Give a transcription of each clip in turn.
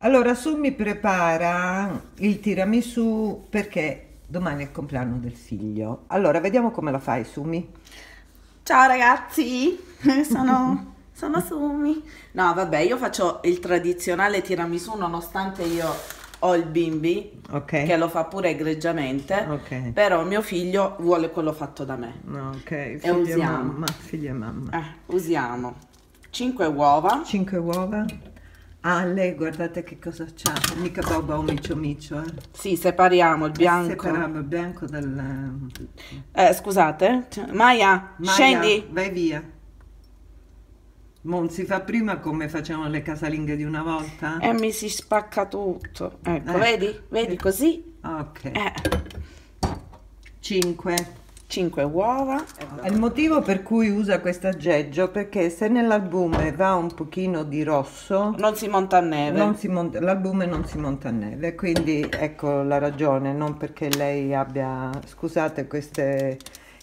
Allora, Su mi prepara il tiramisù perché domani è il compleanno del figlio. Allora, vediamo come la fai, Sumi. Ciao ragazzi, sono Sumi. No, vabbè, io faccio il tradizionale tiramisù nonostante io ho il bimbi Ok. che lo fa pure egregiamente, Ok. però mio figlio vuole quello fatto da me. Ok, E usiamo. Figlia e mamma. Usiamo 5 uova, 5 uova. Ah, lei guardate che cosa c'ha. Mica boba o micio micio, eh. sì, separiamo il bianco. Separiamo il bianco dal... Scusate, Maya, Maya, scendi. vai via. Non si fa prima come facevano le casalinghe di una volta? E mi si spacca tutto. Ecco, Ecco. vedi così? Ok. 5 uova. Il motivo per cui usa questo aggeggio perché se nell'albume va un pochino di rosso Non si monta a neve. l'albume non si monta a neve, quindi ecco la ragione, non perché lei abbia, scusate, queste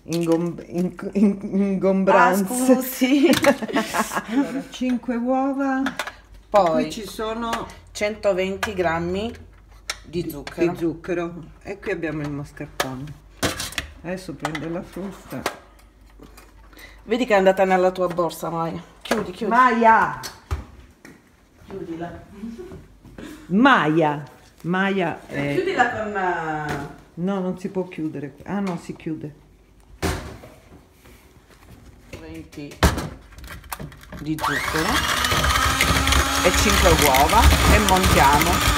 ingombranze. Scusi. Allora, 5 uova, Poi qui ci sono 120 grammi di zucchero. di zucchero e qui abbiamo il mascarpone. Adesso prende la frusta. Vedi che è andata nella tua borsa, Maya. Chiudi. Maya! Chiudila. Maya! Chiudila con... No, non si può chiudere. Ah no, si chiude. 20 di zucchero e 5 uova e montiamo.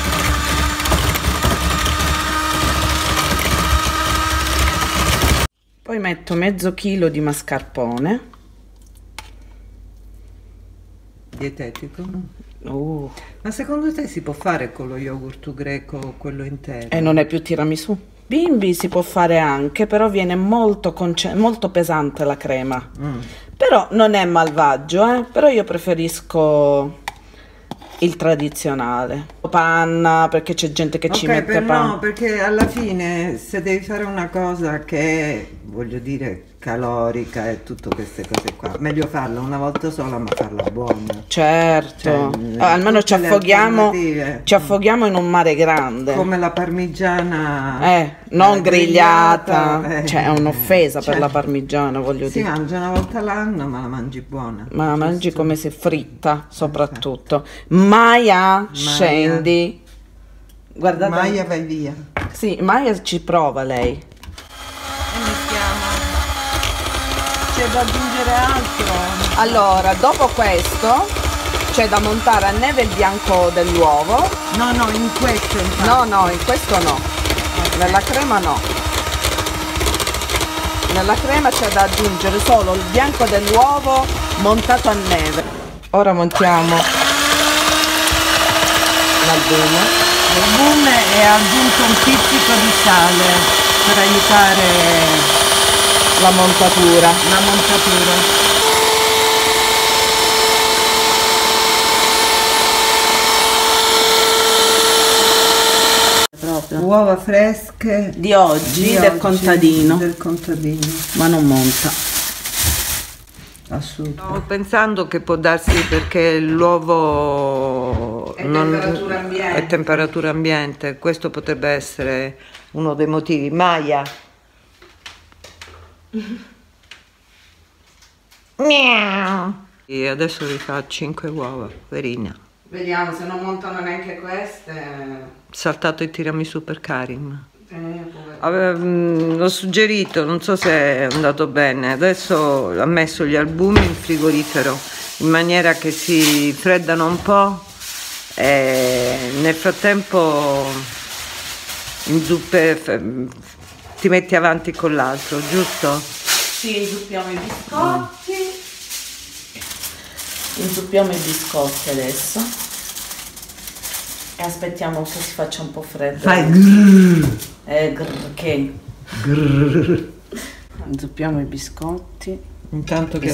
Poi metto mezzo chilo di mascarpone. Dietetico. Oh. Ma secondo te si può fare con lo yogurt greco quello intero? E non è più tiramisù. Bimbi si può fare anche, però viene molto pesante la crema. Però non è malvagio, però io preferisco il tradizionale. Panna, perché c'è gente che ci mette panna. No, perché alla fine se devi fare una cosa che è, voglio dire, calorica e tutte queste cose qua, meglio farla una volta sola ma farla buona. Certo, Cioè, almeno ci tutte le affoghiamo in un mare grande. come la parmigiana non grigliata, cioè è Cioè, un'offesa per la parmigiana, voglio si dire. mangia una volta all'anno ma la mangi buona. Ma la mangi come se fritta, soprattutto. Maya, scendi. Guardate. Maya, vai via. Sì, Maya ci prova lei. E mettiamo. C'è da aggiungere altro? Allora, dopo questo c'è da montare a neve il bianco dell'uovo. No, in questo infatti. No, in questo no. Nella crema no. Nella crema c'è da aggiungere solo il bianco dell'uovo montato a neve. Ora montiamo l'albume. L'albume e ho aggiunto un pizzico di sale per aiutare La montatura. la montatura. Proprio. Uova fresche Di oggi, di del oggi, contadino. Del contadino. Ma non monta. Assolutamente. Stavo pensando che può darsi perché l'uovo È temperatura ambiente. è temperatura ambiente. Questo potrebbe essere uno dei motivi. Maya. Miau. E adesso rifà 5 uova, verina. Vediamo se non montano neanche queste. Saltato il tiramisù per Karim. Povero. L'ho suggerito, non so se è andato bene. Adesso ha messo gli albumi in frigorifero in maniera che si freddano un po' e nel frattempo ti metti avanti con l'altro, giusto? Sì, inzuppiamo i biscotti. Inzuppiamo i biscotti adesso. E aspettiamo che si faccia un po' freddo. Fai grrr, Che? grrr. Inzuppiamo i biscotti. Intanto che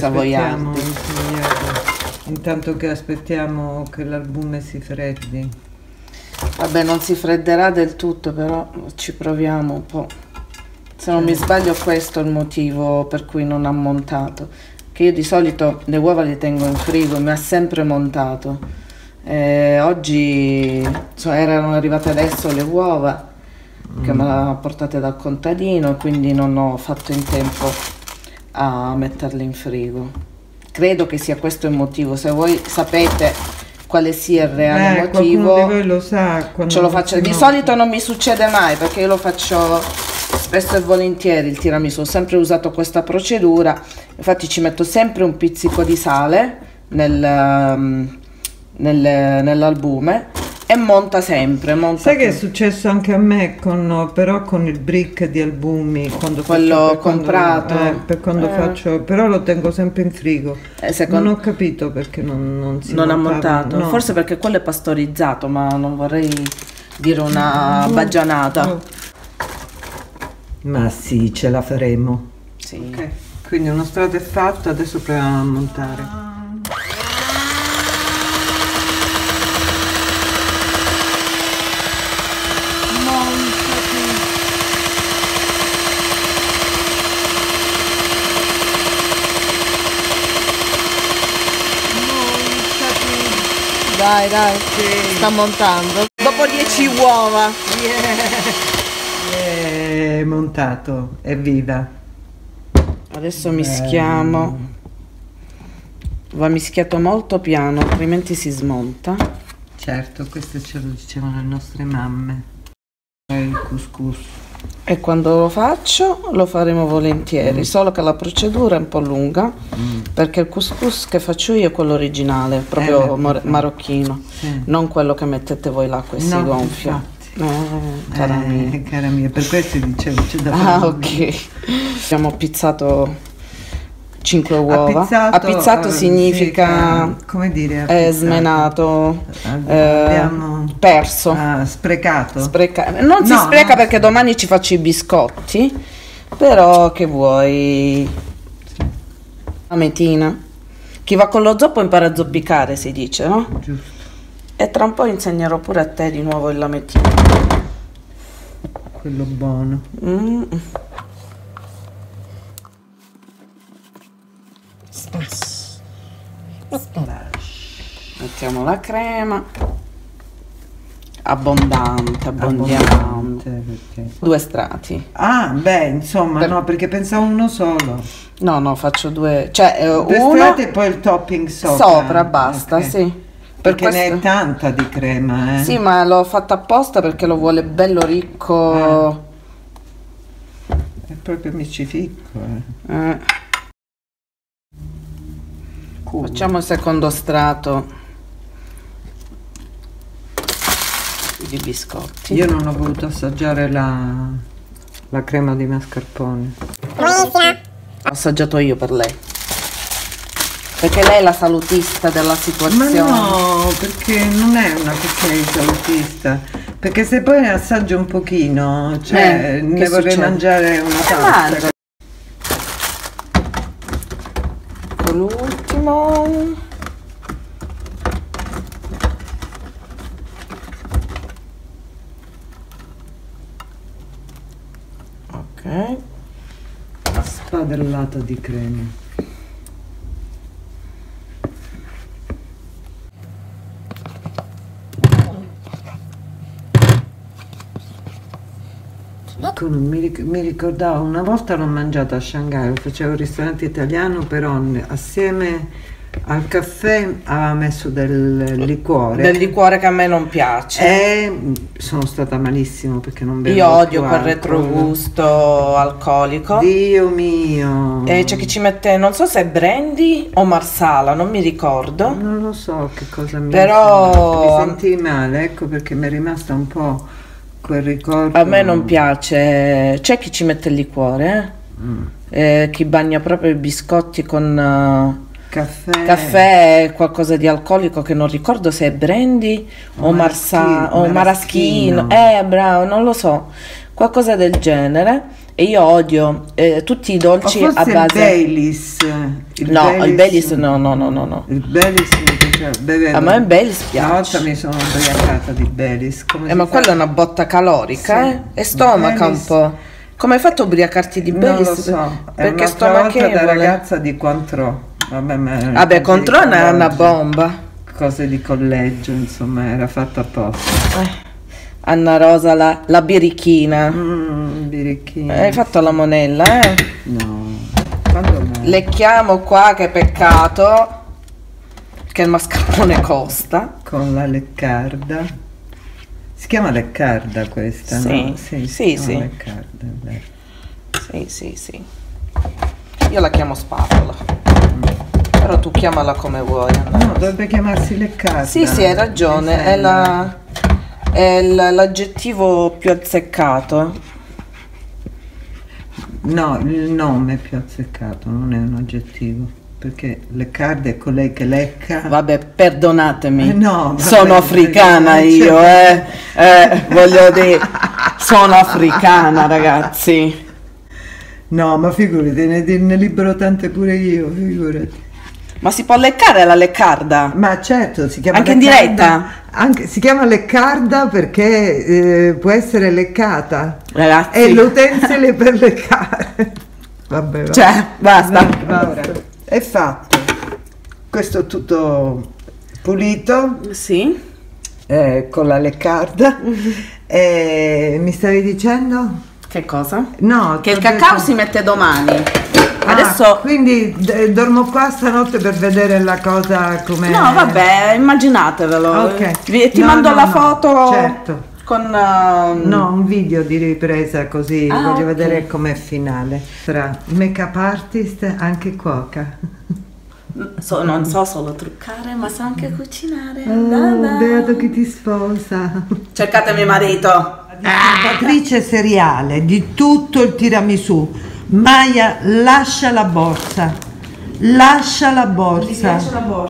aspettiamo che l'albume si freddi. Vabbè, non si fredderà del tutto, però ci proviamo un po'. Se non mi sbaglio, questo è il motivo per cui non ha montato. Che io di solito le uova le tengo in frigo, mi ha sempre montato. Oggi erano arrivate adesso le uova che me le ha portate dal contadino, quindi non ho fatto in tempo a metterle in frigo. Credo che sia questo il motivo. Se voi sapete quale sia il reale motivo, qualcuno di voi lo sa, ce lo faccio. Di solito non mi succede mai perché io lo faccio spesso e volentieri il tiramisù, ho sempre usato questa procedura, infatti ci metto sempre un pizzico di sale nell'albume e monta sempre. Sai che è successo anche a me però con il brick di albumi, quello comprato, per quando faccio, però lo tengo sempre in frigo. Non ho capito perché non ha montato, no. Forse perché quello è pastorizzato, ma non vorrei dire una baggianata. Ma sì, ce la faremo. Sì. Okay. Quindi uno strato è fatto, adesso proviamo a montare. Dai, sì. Sta montando. Dopo 10 uova. È montato, evviva. Adesso mischiamo. Va mischiato molto piano, altrimenti si smonta. Certo, questo ce lo dicevano le nostre mamme. Il couscous. E quando lo faccio lo faremo volentieri, solo che la procedura è un po' lunga, perché il couscous che faccio io è quello originale, proprio marocchino, non quello che mettete voi là che si gonfia. Cara mia, per questo dicevo c'è da fare. Ok. Abbiamo pizzato 5 uova. Appizzato significa come dire, smenato, abbiamo perso, sprecato. Non si spreca perché domani ci faccio i biscotti, però che vuoi? La metina. Chi va con lo zoppo impara a zoppicare, si dice, no? Giusto. E tra un po' insegnerò pure a te di nuovo il lamettino. Quello buono. Mettiamo la crema. Abbondante. 2 strati. Ah, beh, insomma, no, perché pensavo uno solo. No, faccio 2, cioè 2 strati e poi il topping sopra, basta, okay. Sì. Perché ne è tanta di crema, Sì, ma l'ho fatta apposta perché lo vuole bello ricco. È proprio micificco, Facciamo il secondo strato di biscotti. Io non ho voluto assaggiare la crema di mascarpone. Ho assaggiato io per lei. Perché lei è la salutista della situazione. Ma no, perché non è una questione di salutista. Perché se poi ne assaggio un pochino, cioè ne vorrei mangiare una tazza. L'ultimo. Ok. Spadellato di crema. Ecco, mi ricordavo, una volta l'ho mangiato a Shanghai, lo facevo al ristorante italiano, però assieme al caffè aveva messo del liquore. Del liquore che a me non piace. E sono stata malissimo perché non bevo. Io odio quel retrogusto alcolico. Dio mio. E c'è chi ci mette, non so se è brandy o marsala, non mi ricordo. Non lo so che cosa mi sentì male, ecco perché mi è rimasta un po' quel ricordo. A me non piace, c'è chi ci mette il liquore, chi bagna proprio i biscotti con caffè, qualcosa di alcolico che non ricordo se è brandy o maraschino, bravo, non lo so, qualcosa del genere. E io odio tutti i dolci a base. Il Baileys. Il Baileys no. Il Baileys mi piace. A me il Baileys piace. Una volta mi sono ubriacata di Baileys. Ma quella è una botta calorica, e stomaca un po'. Come hai fatto a ubriacarti di Baileys? Non lo so. Perché stomachevole. Da ragazza di Cointreau. Vabbè, Cointreau è una bomba. cose di collegio, insomma, era fatto apposta. Anna Rosa, la birichina. Birichina. Hai fatto la monella, eh? No. Quando mai? Lecchiamo qua, che peccato, che il mascarpone costa. Con la leccarda. Si chiama leccarda questa, Sì, no? sì, si chiama sì. leccarda, è vero. Sì, sì, sì. Io la chiamo spatola. Però tu chiamala come vuoi. Anna. No, dovrebbe chiamarsi leccarda. Sì, sì, hai ragione. Mi È sembra. l'aggettivo più azzeccato. No, il nome è più azzeccato, non è un aggettivo. Perché leccarda è colei che lecca. Vabbè, perdonatemi. No, vabbè, sono africana perché- io, voglio dire, sono africana, ragazzi. No, ma figurati, ne libero tante pure io, figurati. Ma si può leccare la leccarda? Ma certo, si chiama Anche in leccarda- diretta? Anche, si chiama leccarda perché può essere leccata. Ragazzi. È l'utensile per leccare. Vabbè, va. Cioè, basta. Basta. È fatto. Questo è tutto pulito Sì. con la leccarda. Mi stavi dicendo? Che cosa? No, Che il ti ho cacao detto- si mette domani. Ah, Adesso. quindi dormo qua stanotte per vedere la cosa come. No, vabbè, immaginatevelo. Ok. Ti No, mando no, la no, foto certo. con. No, un video di ripresa così, Ah, voglio ok. vedere com'è finale. Tra make-up artist, anche cuoca. Non so solo truccare, ma so anche cucinare. Oh, beato chi ti sposa. Cercatemi marito. Distributrice seriale di tutto il tiramisù. Maya, lascia la borsa. Lascia la borsa. la borsa.